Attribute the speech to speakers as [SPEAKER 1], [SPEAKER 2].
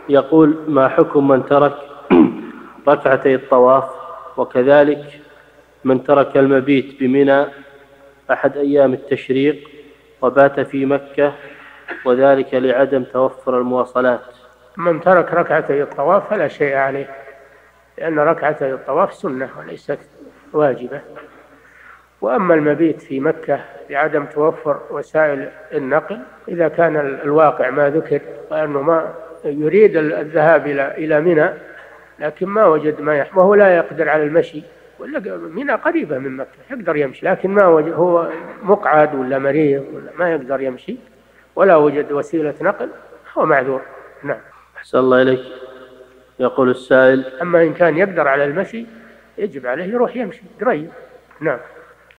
[SPEAKER 1] يقول: ما حكم من ترك ركعتي الطواف، وكذلك من ترك المبيت بمنى أحد أيام التشريق وبات في مكة، وذلك لعدم توفر المواصلات؟
[SPEAKER 2] من ترك ركعتي الطواف فلا شيء عليه، لأن ركعتي الطواف سنة وليست واجبة. وأما المبيت في مكة بعدم توفر وسائل النقل، إذا كان الواقع ما ذكر وأنه ما يريد الذهاب إلى منى لكن ما وجد ما يحمل وهو لا يقدر على المشي، ولا منى قريبة من مكة يقدر يمشي، لكن ما وجد، هو مقعد ولا مريض ولا ما يقدر يمشي ولا وجد وسيلة نقل، هو معذور. نعم.
[SPEAKER 1] أحسن الله إليك. يقول السائل:
[SPEAKER 2] أما إن كان يقدر على المشي يجب عليه يروح يمشي قريب. نعم.